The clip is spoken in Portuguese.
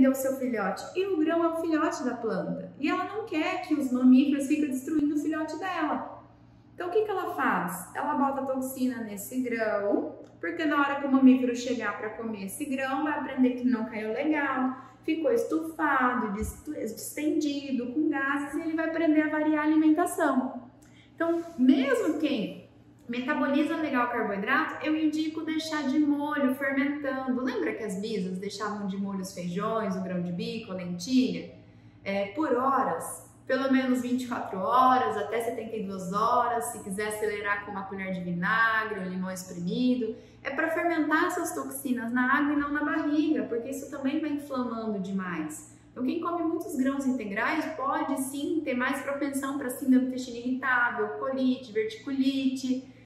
prender o seu filhote. E o grão é o filhote da planta. E ela não quer que os mamíferos fiquem destruindo o filhote dela. Então o que ela faz? Ela bota toxina nesse grão, porque na hora que o mamífero chegar para comer esse grão, vai aprender que não caiu legal, ficou estufado, distendido, com gases, e ele vai aprender a variar a alimentação. Então, mesmo quem metaboliza legal o carboidrato, eu indico deixar de molho, fermentando. Lembra que as bisas deixavam de molho os feijões, o grão de bico, a lentilha? Por horas, pelo menos 24 horas, até 72 horas, se quiser acelerar com uma colher de vinagre, um limão espremido. É para fermentar essas toxinas na água e não na barriga, porque isso também vai inflamando demais. Então, quem come muitos grãos integrais pode sim ter mais propensão para síndrome do intestino irritável, colite, verticulite.